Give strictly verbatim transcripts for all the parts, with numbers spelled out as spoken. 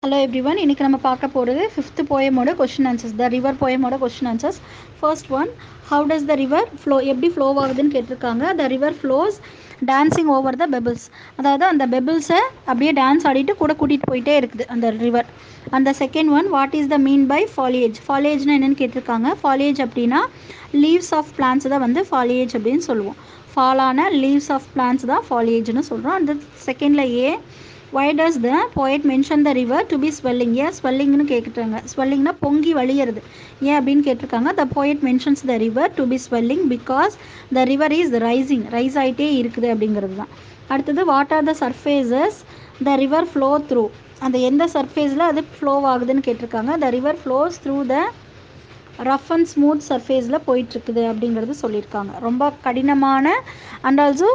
Hello everyone, இன்னைக்கு நம்ம பார்க்க போகிறது fifth poem ஓட question answers. The river poem ஓட question answers. First one, how does the river flow? எப்படி flow ஆகுதுன்னு கேட்டிருக்காங்க. The river flows dancing over the pebbles. அதாவது அந்த பெபிள்ஸை அப்படியே டான்ஸ் ஆடிட்டு கூட கூட்டிகிட்டு போயிட்டே இருக்குது அந்த ரிவர். அந்த second one, what is the mean by foliage? ஃபாலியேஜ்னா என்னென்னு கேட்டிருக்காங்க. ஃபாலியேஜ் அப்படின்னா லீவ்ஸ் ஆஃப் பிளான்ஸ் தான் வந்து ஃபாலியேஜ் அப்படின்னு சொல்லுவோம். ஃபாலான லீவ்ஸ் ஆஃப் பிளான்ஸ் தான் ஃபாலியேஜ்னு சொல்கிறோம். அந்த செகண்டில் ஏ, why does the poet mention the river to be swelling? ஏன் ஸ்வெல்லிங்னு கேட்குறாங்க. ஸ்வெல்லிங்னா பொங்கி வழியிறது. ஏன் அப்படின்னு கேட்டிருக்காங்க. the poet mentions the river to be swelling because the river is rising. Rise ஆகிட்டே இருக்குது அப்படிங்கிறது தான். அடுத்தது, what are the surfaces the river flow through? அந்த எந்த சர்ஃபேஸில் அது ஃப்ளோ ஆகுதுன்னு கேட்டிருக்காங்க. the river flows through the rough and smooth சர்ஃபேஸில் போயிட்டுருக்குது அப்படிங்கிறது சொல்லியிருக்காங்க. ரொம்ப கடினமான அண்ட் ஆல்சோ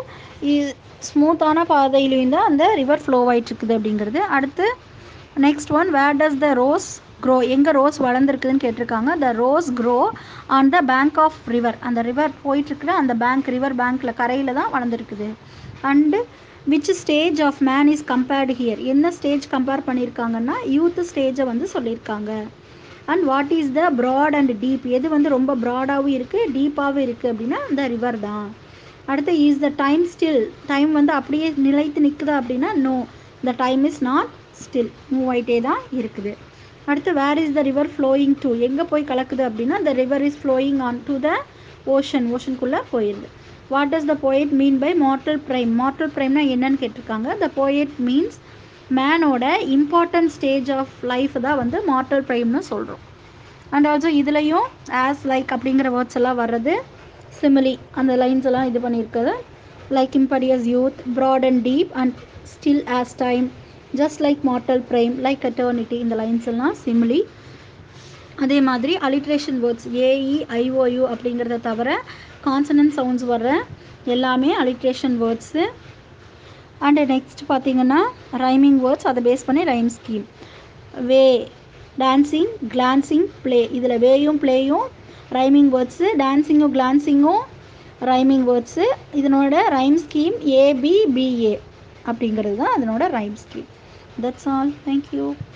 ஸ்மூத்தான பாதையிலையும் தான் அந்த ரிவர் ஃப்ளோ ஆகிட்டுருக்குது அப்படிங்கிறது. அடுத்து next one, where does the rose grow? எங்கே ரோஸ் வளர்ந்துருக்குதுன்னு கேட்டிருக்காங்க. The rose grow on the bank of river. அந்த ரிவர் போயிட்டுருக்குற அந்த பேங்க், ரிவர் பேங்க்கில் கரையில் தான் வளர்ந்துருக்குது. And which stage of man is compared here? என்ன ஸ்டேஜ் கம்பேர் பண்ணியிருக்காங்கன்னா யூத் ஸ்டேஜை வந்து சொல்லியிருக்காங்க. And what is the broad and deep? எது வந்து ரொம்ப ப்ராடாகவும் இருக்குது டீப்பாகவும் இருக்குது அப்படின்னா அந்த ரிவர் தான். அடுத்து, is the time still? Time வந்து அப்படியே நிலைத்து நிற்குதா அப்படின்னா no, the time is not still, move ஆகிட்டே தான் இருக்குது. அடுத்து, where is the river flowing to? எங்கே போய் கலக்குது அப்படின்னா the river is flowing on to the ocean, ஓஷனுக்குள்ளே போயிடுது. What does the poet mean by mortal prime? Mortal ப்ரைம்னா என்னன்னு கேட்டிருக்காங்க. த போயட் மீன்ஸ் மேனோட இம்பார்ட்டன்ட் ஸ்டேஜ் ஆஃப் லைஃப் தான் வந்து மார்டல் ப்ரைம்னு சொல்கிறோம். அண்ட் ஆல்சோ இதுலேயும் ஆஸ் லைக் அப்படிங்கிற வேர்ட்ஸ் எல்லாம் வர்றது சிமிலி, அந்த லைன்ஸ் எல்லாம் இது பண்ணியிருக்குது. Like imperious youth, broad and deep and still as time, just like mortal prime, like eternity, இந்த லைன்ஸ் எல்லாம் சிமிலி. அதே மாதிரி அலிட்ரேஷன் வேர்ட்ஸ் ஏஇ ஐஓயு அப்படிங்கிறத தவிர கான்சனன்ட் சவுண்ட்ஸ் வர்ற எல்லாமே அலிட்ரேஷன் வேர்ட்ஸு. அண்டு நெக்ஸ்ட் பார்த்திங்கன்னா ரைமிங் வேர்ட்ஸ், அதை பேஸ் பண்ணி rhyme scheme. Way, dancing, glancing, play, இதில் வேயும் ப்ளேயும் ரைமிங் வேர்ட்ஸு, டான்ஸிங்கும் கிளான்சிங்கும் ரைமிங் வேர்ட்ஸு. இதனோட ரைம் ஸ்கீம் ஏபிபிஏ அப்படிங்கிறது தான் அதனோட rhyme scheme. That's all. Thank you.